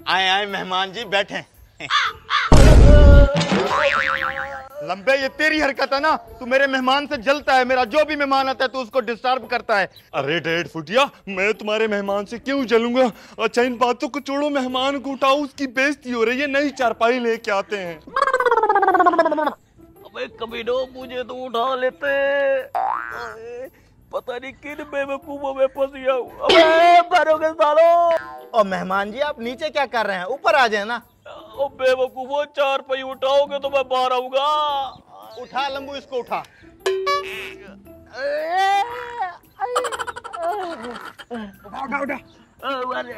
आए आए मेहमान जी बैठे। लंबे ये तेरी हरकत है ना, तू मेरे मेहमान से जलता है। मेरा जो भी मेहमान आता है तू उसको डिस्टर्ब करता है। अरे डेढ़ फुटिया, मैं तुम्हारे मेहमान से क्यों जलूंगा? अच्छा इन बातों को छोड़ो, मेहमान को उठाओ, उसकी बेइज्जती हो रही है, नई चारपाई लेके आते हैं। अबे कमीनो, मुझे तो उठा लेते। पता नहीं किन बेवकूफों में फंस गया हूँ। अबे मारोगे सालो। और मेहमान जी आप नीचे क्या कर रहे हैं, ऊपर आ जाए ना। ओ बेवकूफो, चारपाई उठाओगे तो मैं बाहर आऊंगा। उठा लंबू, इसको उठा। उठा उठा उठा।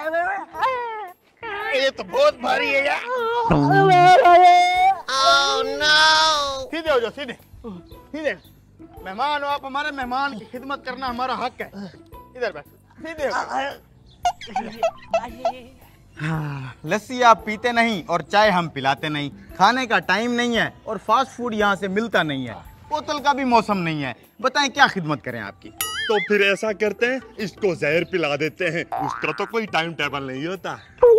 ये तो बहुत भारी है यार। Oh, no! सीधे हो जाओ, सीधे सीधे। मेहमान हो आप, हमारे मेहमान की खिदमत करना हमारा हक है। इधर बैठ, सीधे हो। हाँ, लस्सी आप पीते नहीं और चाय हम पिलाते नहीं। खाने का टाइम नहीं है और फास्ट फूड यहाँ से मिलता नहीं है। बोतल का भी मौसम नहीं है। बताएं क्या खिदमत करें आपकी। तो फिर ऐसा करते हैं, इसको जहर पिला देते हैं, उसका तो कोई टाइम टेबल नहीं होता।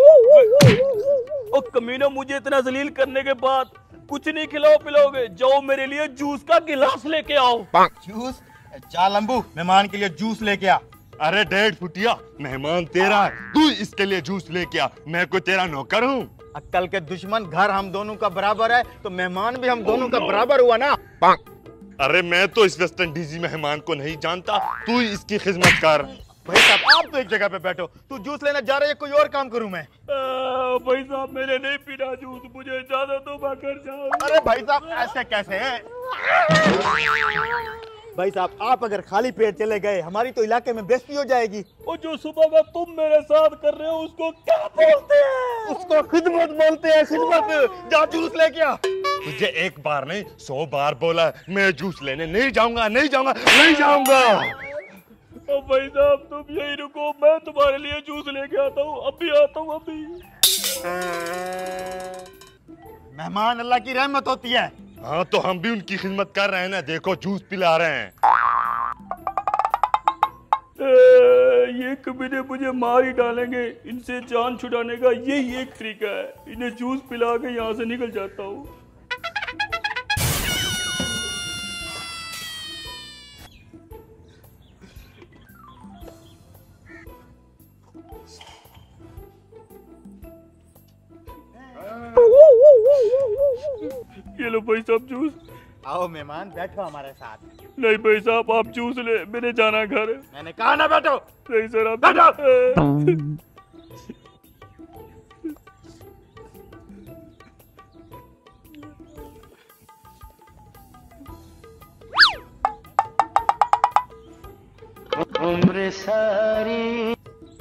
ओ कमीनो, मुझे इतना जलील करने के बाद कुछ नहीं खिलाओ पिलाओगे? जाओ मेरे लिए जूस का गिलास लेके आओ। जूस? जा लंबू, मेहमान के लिए जूस लेके आ। अरे डेढ़ फुटिया, मेहमान तेरा है, तू इसके लिए जूस लेके आ। मैं कोई तेरा नौकर हूँ? अक्कल के दुश्मन, घर हम दोनों का बराबर है तो मेहमान भी हम दोनों का बराबर हुआ ना। अरे मैं तो इस वेस्ट इंडीजी मेहमान को नहीं जानता, तू इसकी खिदमत कर। भाई साहब आप तो एक जगह पे बैठो, तू जूस लेने जा रही है, कोई और काम करूं मैं? भाई साहब मैंने नहीं पीना जूस, मुझे इजाजत दो, मैं घर जाऊं। अरे भाई साहब ऐसे कैसे है? भाई साहब आप अगर खाली पेट चले गए हमारी तो इलाके में बेइज्जती हो जाएगी। और जो सुबह का तुम मेरे साथ कर रहे हो उसको क्या बोलते हैं? उसको खिदमत बोलते हैं, खिदमत। जा जूस लेके आ। तुझे एक बार नहीं 100 बार बोला मैं जूस लेने नहीं जाऊंगा, नहीं जाऊंगा, नहीं जाऊंगा। ओ भाई साहब तुम यही रुको, मैं तुम्हारे लिए जूस लेके आता हूँ, अभी आता हूँ अभी। मेहमान अल्लाह की रहमत होती है। हाँ तो हम भी उनकी खिदमत कर रहे हैं ना, देखो जूस पिला रहे हैं। ये कमीने मुझे मार ही डालेंगे, इनसे जान छुड़ाने का यही एक तरीका है, इन्हें जूस पिला के यहाँ से निकल जाता हूँ। ये लो भाई साहब जूस। आओ मेहमान बैठो हमारे साथ। नहीं भाई साहब आप जूस ले, मैंने जाना घर। मैंने कहा ना बैठो। नहीं सर आप बैठो। उम्र सारी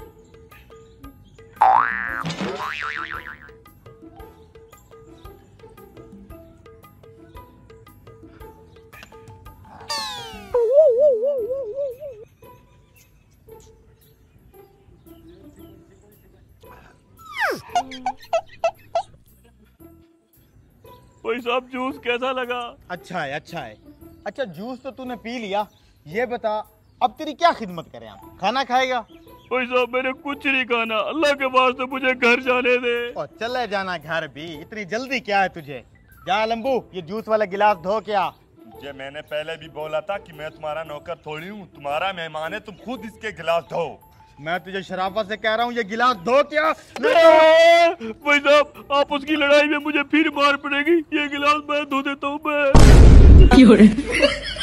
भाई साहब जूस कैसा लगा? अच्छा है, अच्छा है। अच्छा जूस तो तूने पी लिया, ये बता अब तेरी क्या खिदमत करें हम? खाना खाएगा? भाई साहब मैंने कुछ नहीं खाना, अल्लाह के वास्ते मुझे घर जाने दे। और चले जाना घर भी, इतनी जल्दी क्या है तुझे? जा लंबू ये जूस वाला गिलास धो के आ। मुझे मैंने पहले भी बोला था कि मैं तुम्हारा नौकर थोड़ी हूँ, तुम्हारा मेहमान है, तुम खुद इसके गिलास धो। मैं तुझे शराफत से कह रहा हूँ ये गिलास धो क्या? भाई साहब आप उसकी लड़ाई में मुझे फिर मार पड़ेगी, ये गिलास मैं धो देता हूँ मैं।